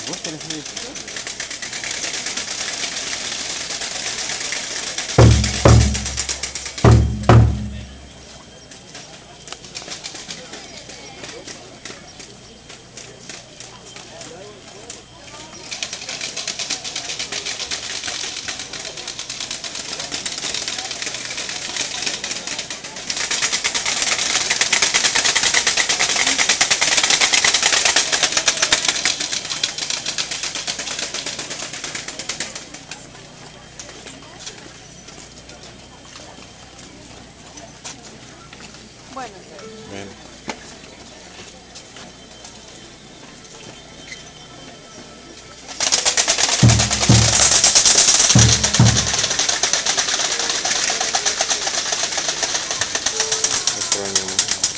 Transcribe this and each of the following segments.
¿Vos tenés eso? Bueno. Bien. Extraño.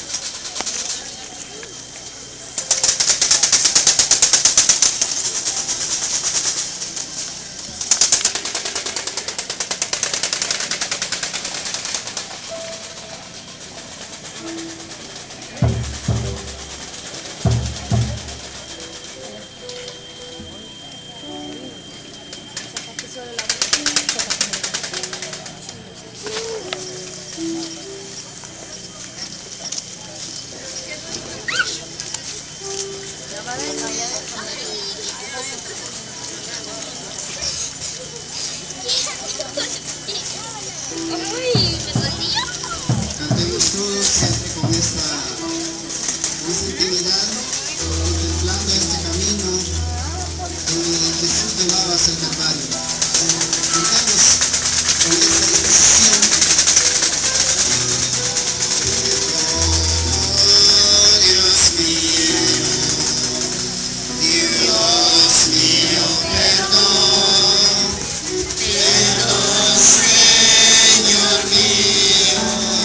Cantemos todos siempre con esta intimidad, contemplando este camino donde Jesús llevaba hacia el Calvario. Cantemos con esa disposición. Oh, Dios mío, perdón, perdón, Señor mío.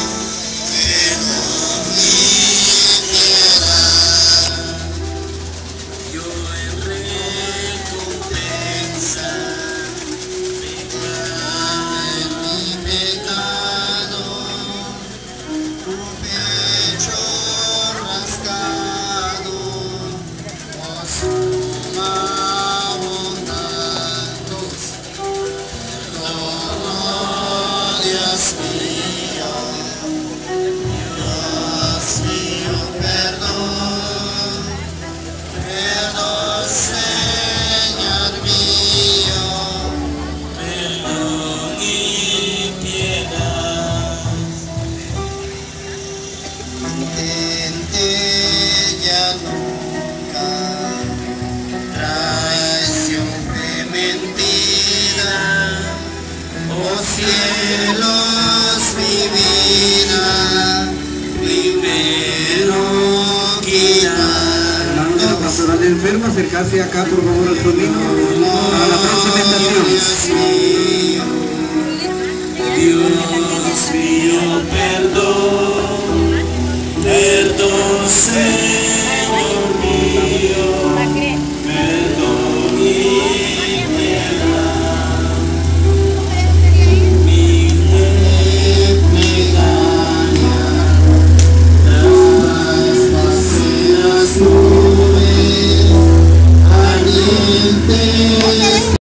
Yo en recompensa me cae mi pecado, tu pecho rasgado, oh suma bondad, oh Dios mío, perdón, perdón, Señor mío, perdón y piedad. Intenté ya nunca traición de mentira, oh cielos, mi vida primero quitar. La pastoral de enfermo, acercarse acá por favor al camino a la próxima estación. Dios mío, perdón, perdón, Señor mío, perdón y piedad. Mi plegaria traspase las nubes ardientes.